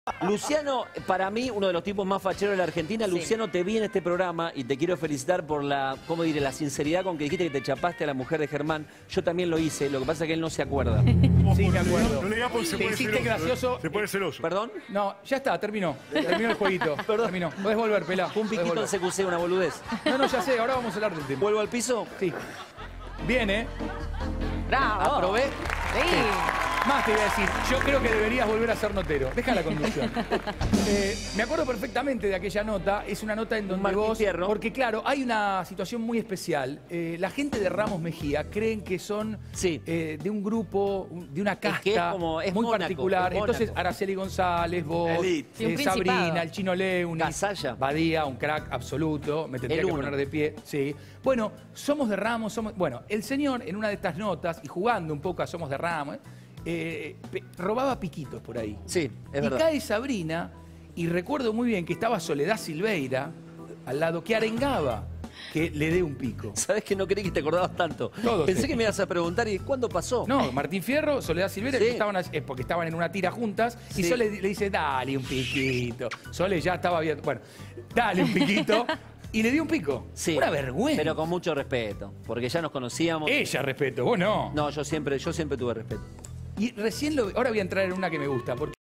Luciano, para mí, uno de los tipos más facheros de la Argentina. Sí. Luciano, te vi en este programa y te quiero felicitar por la, ¿cómo diré?, la sinceridad con que dijiste que te chapaste a la mujer de Germán. Yo también lo hice, lo que pasa es que él no se acuerda. Sí, me acuerdo. No le digas porque se Te pone hiciste celoso. gracioso. Se pone celoso. ¿Perdón? No, ya está, terminó. Terminó el jueguito. Perdón. Terminó. Podés volver, pelá. Un piquito en CQC, una boludez. No, ya sé, ahora vamos a hablar del tema. ¿Vuelvo al piso? Sí. Bien, ¿eh? ¡Bravo! ¿Aprobé? Sí. Más te iba a decir, yo creo que deberías volver a ser notero. Deja la conducción. Me acuerdo perfectamente de aquella nota. Es una nota en donde Martín vos... Fierro. Porque claro, hay una situación muy especial. La gente de Ramos Mejía creen que son Sí. de un grupo, de una casta que es como- es muy Mónaco, particular. es Mónaco. Entonces, Araceli González, vos, Elite. Sí, un principado. Sabrina, el Chino Leuni, Casalla. Badía, un crack absoluto. Me tendría El que uno. poner de pie. Sí. Bueno, somos de Ramos, somos... Bueno, el señor en una de estas notas, y jugando un poco a Somos de Ramos, robaba piquitos por ahí. Sí, es y verdad. cae Sabrina, y recuerdo muy bien que estaba Soledad Silveira al lado, que arengaba que le dé un pico. ¿Sabés que no creí que te acordabas tanto? Todo Pensé sé. que me ibas a preguntar, ¿y cuándo pasó? No, Martín Fierro, Soledad Silveira, Sí. que estaban, porque estaban en una tira juntas, y Sí. Sole le dice, dale un piquito. Sole ya estaba bien, bueno, dale un piquito, y le dio un pico. Sí. Una vergüenza. Pero con mucho respeto, porque ya nos conocíamos. Ella respeto, vos no. No, yo siempre tuve respeto. Y recién ahora voy a entrar en una que me gusta, porque